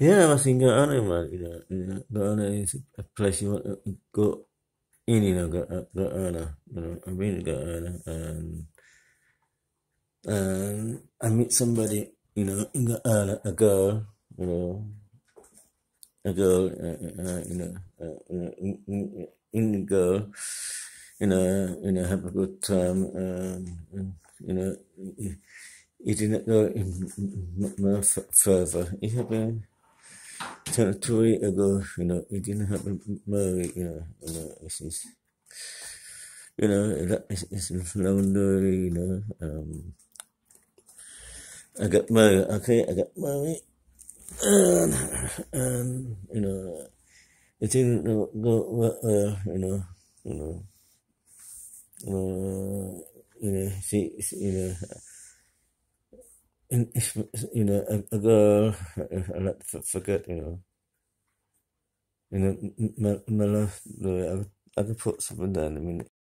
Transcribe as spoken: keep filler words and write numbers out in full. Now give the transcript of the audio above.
Yeah, I was in Guyana, man. You know, you know, Guyana is a place you want to go in. You know, Gu- Guyana. You know, I've been to Guyana, and and I meet somebody. You know, in Guyana, a girl. You know, a girl. Uh, uh, you know, uh, you know, in, in, in the girl. You know, you know, have a good time. And, and you know, he, he didn't go in m- m- m- further. He had been. Two, two weeks ago, you know, it didn't happen married, you know, you know, it's, it's you know, that is it's lonely, you know. Um, I got married, okay, I got married, and, and you know, it didn't go go well, well, you know, you know, uh, you know, she, she you know, and it's, you know, a, a girl, I like to f- forget, you know, you know, my, my love, I, I could put something down in a minute.